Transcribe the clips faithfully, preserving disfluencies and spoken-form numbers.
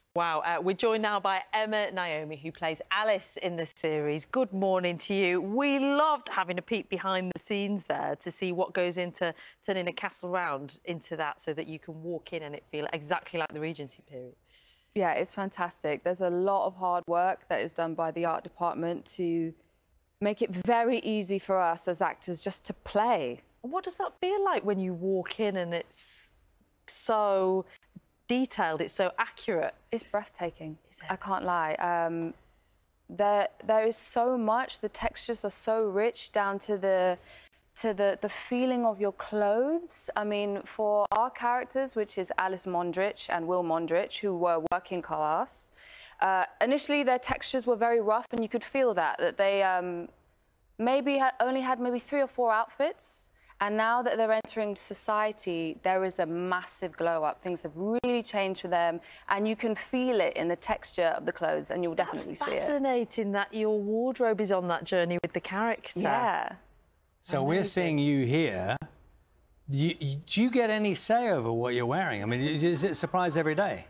Wow, uh, we're joined now by Emma Naomi, who plays Alice in the series. Good morning to you. We loved having a peek behind the scenes there to see what goes into turning a castle round into that so that you can walk in and it feel exactly like the Regency period. Yeah, it's fantastic. There's a lot of hard work that is done by the art department to make it very easy for us as actors just to play. What does that feel like when you walk in and it's so detailed, it's so accurate? It's breathtaking. I can't lie. Um, there, there is so much. The textures are so rich down to the to the, the feeling of your clothes. I mean, for our characters, which is Alice Mondrich and Will Mondrich, who were working class, uh, initially their textures were very rough, and you could feel that, that they um, maybe ha only had maybe three or four outfits. And now that they're entering society, there is a massive glow up. Things have really changed for them, and you can feel it in the texture of the clothes, and you'll definitely see it. It's fascinating that your wardrobe is on that journey with the character. Yeah. So we're seeing you here. You, you, do you get any say over what you're wearing? I mean, is it a surprise every day?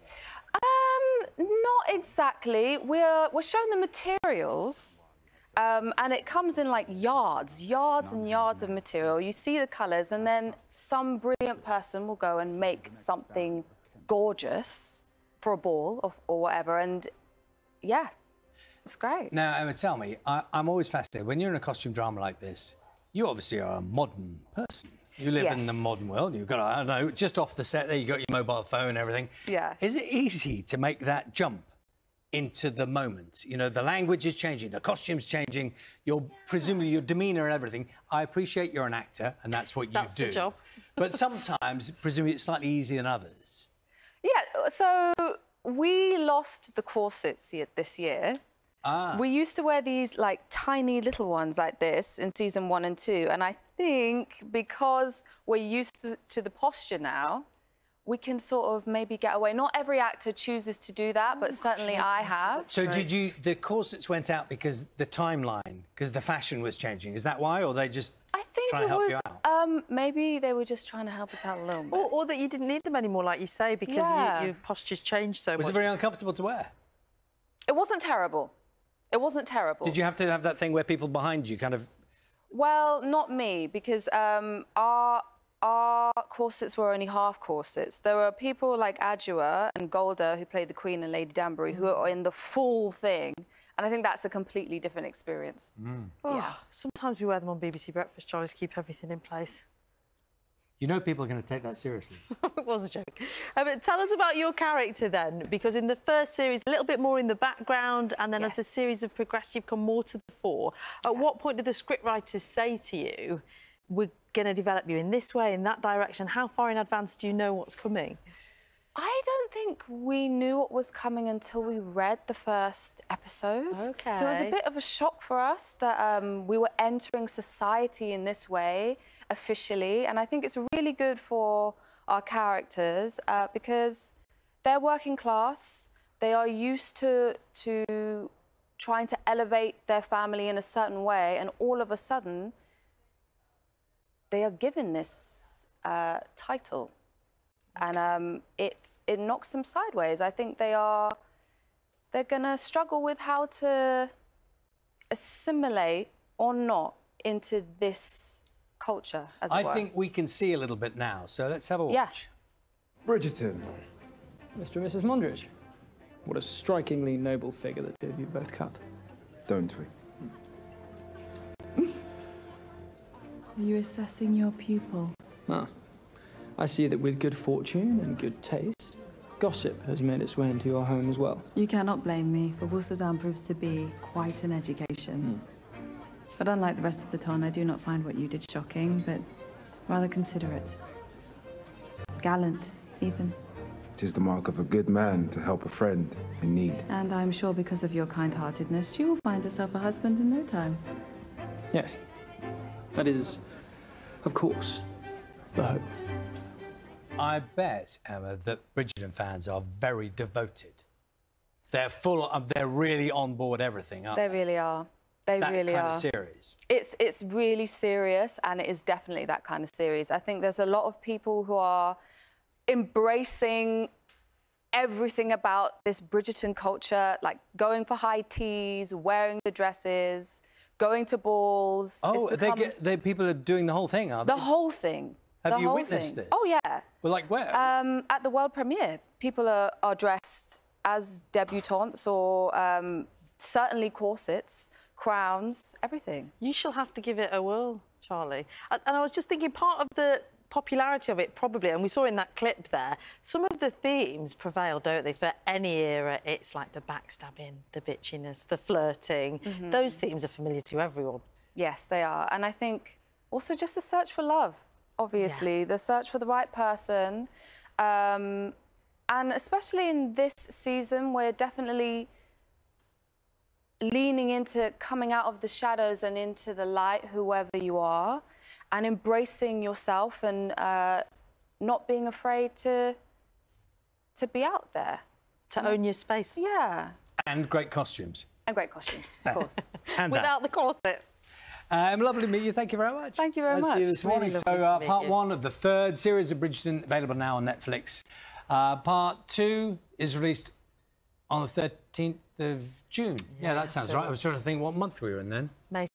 Um, not exactly. We're we're shown the materials. Um, and it comes in like yards, yards and yards of material. You see the colours, and then some brilliant person will go and make something gorgeous for a ball or, or whatever. And yeah, it's great. Now, Emma, tell me, I, I'm always fascinated. When you're in a costume drama like this, you obviously are a modern person. You live Yes. in the modern world. You've got, I don't know, just off the set there, you've got your mobile phone and everything. Yeah. Is it easy to make that jump into the moment? You know, the language is changing, the costume's changing, your presumably your demeanour and everything. I appreciate you're an actor and that's what you That's do. the job. But sometimes, presumably, it's slightly easier than others. Yeah, so we lost the corsets this year. Ah. We used to wear these like tiny little ones like this in season one and two. And I think because we're used to, to the posture now, we can sort of maybe get away. Not every actor chooses to do that, but certainly I have. So did you, the corsets went out because the timeline, because the fashion was changing, is that why, or they just I think try it and help was, you out? um, maybe they were just trying to help us out a little bit. Or, or that you didn't need them anymore, like you say, because Yeah. you, your posture's changed so Was much. it very uncomfortable to wear? It wasn't terrible. It wasn't terrible. Did you have to have that thing where people behind you kind of... Well, not me, because um, our, our corsets were only half corsets. There were people like Adjua and Golda, who played the Queen, and Lady Danbury, who are in the full thing. And I think that's a completely different experience. Mm. Oh, Yeah. Sometimes we wear them on B B C Breakfast, Charles, to keep everything in place. You know people are going to take that seriously. It was a joke. Uh, but tell us about your character then, because in the first series, a little bit more in the background, and then Yes. as the series have progressed, you've come more to the fore. At Yeah. what point did the scriptwriters say to you, we're going to develop you in this way, in that direction? How far in advance do you know what's coming? I don't think we knew what was coming until we read the first episode. OK. So it was a bit of a shock for us that um, we were entering society in this way, officially. And I think it's really good for our characters uh, because they're working class. They are used to, to trying to elevate their family in a certain way. And all of a sudden, they are given this uh, title. And um, it, it knocks them sideways. I think they are, they're going to struggle with how to assimilate or not into this culture, as it I were. think we can see a little bit now, so let's have a watch. Yeah. Bridgerton. Mister and Missus Mondrich. What a strikingly noble figure the two of you both cut. Don't we? Are you assessing your pupil? Ah, I see that with good fortune and good taste, gossip has made its way into your home as well. You cannot blame me, for Worcester proves to be quite an education. But unlike the rest of the ton, I do not find what you did shocking, but rather considerate. Gallant, even. It is the mark of a good man to help a friend in need. And I'm sure because of your kind-heartedness, she will find herself a husband in no time. Yes, that is, of course, the hope. I bet, Emma, that Bridgerton fans are very devoted. They're full of, they're really on board everything, aren't They they? really are. They that really kind are. of series. It's, it's really serious, and it is definitely that kind of series. I think there's a lot of people who are embracing everything about this Bridgerton culture, like going for high teas, wearing the dresses, going to balls. Oh, It's they become get, they people are doing the whole thing, are they? the whole thing. Have the you whole witnessed thing. this? Oh, yeah. Well, like where? Um, at the world premiere, people are, are dressed as debutantes or um, certainly corsets, crowns, everything. You shall have to give it a whirl, Charlie. And, and I was just thinking, part of the popularity of it, probably, and we saw in that clip there, some of the themes prevail, don't they? For any era, it's like the backstabbing, the bitchiness, the flirting. Mm-hmm. Those themes are familiar to everyone. Yes, they are. And I think also just the search for love, obviously, Yeah. the search for the right person. Um, and especially in this season, we're definitely leaning into coming out of the shadows and into the light, whoever you are, and embracing yourself and uh, not being afraid to, to be out there. To own your space. Yeah. And great costumes. And great costumes, of course. And that. Without the corset. Um, lovely to meet you. Thank you very much. Thank you very I'll much. see you this Really morning. lovely so, to uh, meet part you. one of the third series of Bridgerton available now on Netflix. Uh, part two is released on the thirteenth of June. Yeah, Yeah, that sounds so- right. I was trying to think what month we were in then. May